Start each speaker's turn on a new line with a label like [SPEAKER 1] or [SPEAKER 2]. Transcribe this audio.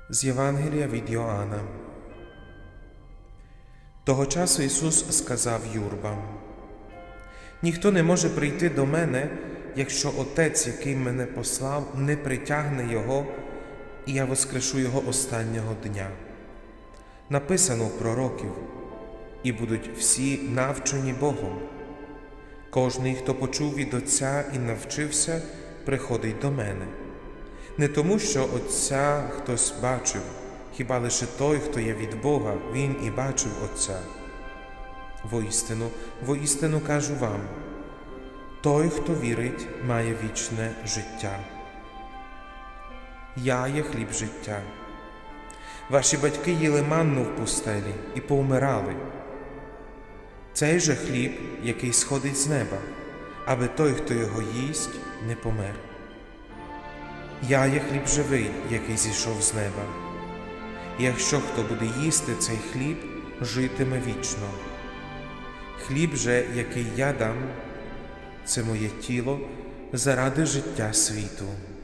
[SPEAKER 1] З Євангелія від Йоанна. Того часу Ісус сказав юрбам: «Ніхто не може прийти до мене, якщо Отець, який мене послав, не притягне його, і я воскрешу його останнього дня. Написано в пророків: і будуть всі навчені Богом. Кожний, хто почув від Отця і навчився, приходить до мене. Не тому, що Отця хтось бачив, хіба лише той, хто є від Бога, він і бачив Отця. Воістину кажу вам, той, хто вірить, має вічне життя. Я є хліб життя. Ваші батьки їли манну в пустелі і повмирали. Цей же хліб, який сходить з неба, аби той, хто його їсть, не помер. Я є хліб живий, який зійшов з неба. І якщо хто буде їсти цей хліб, житиме вічно. Хліб же, який я дам, це моє тіло заради життя світу».